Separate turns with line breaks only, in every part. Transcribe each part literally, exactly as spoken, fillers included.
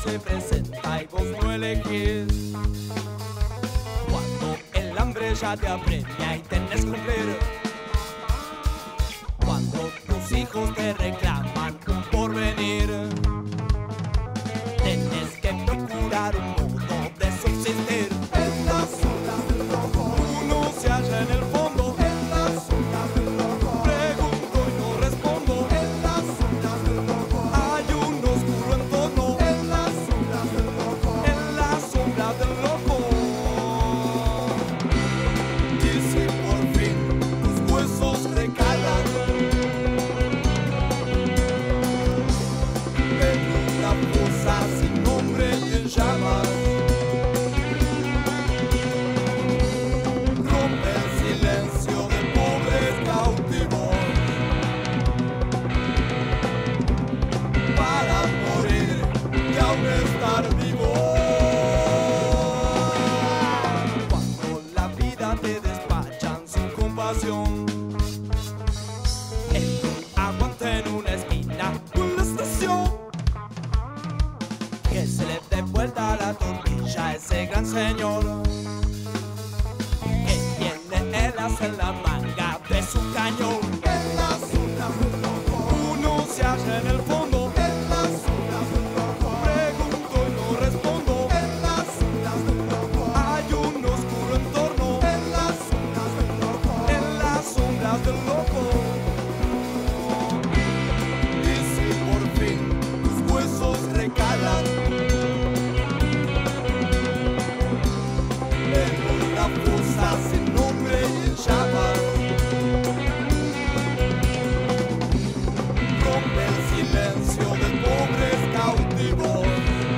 se presenta y vos no elegís. Cuando el hambre ya te apremia y tenés que cumplir. Cuando tus hijos te reclaman un porvenir. Tenés que procurar un modo de subsistir. En las olas del loco uno se halla en el fondo. En las olas del loco pregunto y no respondo. En las olas del loco hay un oscuro entorno. En las sombras del loco, en las sombras del loco. Y si por fin tus huesos recalan en una fosa sin nombre y en llamas, rompe el silencio de pobres cautivos para morir y aún estar vivo. Cuando la vida te despachan sin compasión, en un aguante en una esquina, una estación, que se le dé vuelta a la tortilla a ese gran señor que tiene helas en la manga de su cañón. En las olas del loco uno se halla en el fondo. En las olas del loco pregunto y no respondo. En las olas del loco hay un oscuro entorno. En las olas del loco, en las sombras del loco. Y si por fin tus huesos recalan en una fosa sin nombre y en llamas, rompe el silencio de pobres cautivos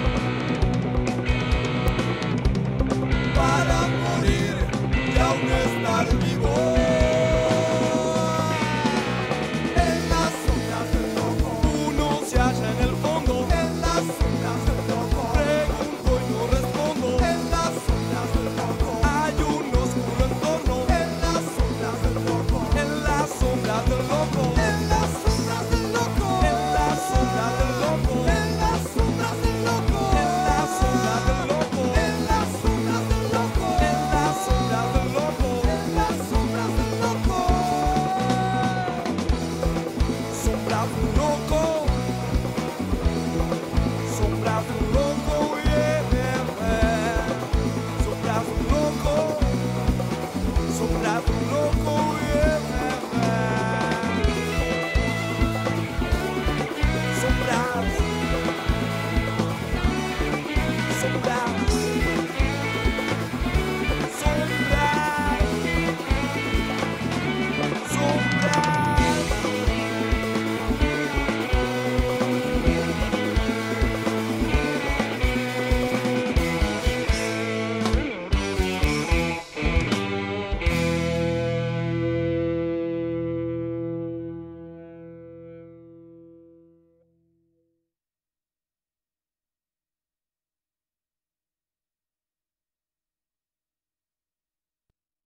para morir y aún estar vivo. En las sombras del loco uno se halla en el fondo. En las sombras del loco pregunto y no respondo. En las sombras del loco hay un oscuro entorno. En las sombras del loco, en las sombras del loco.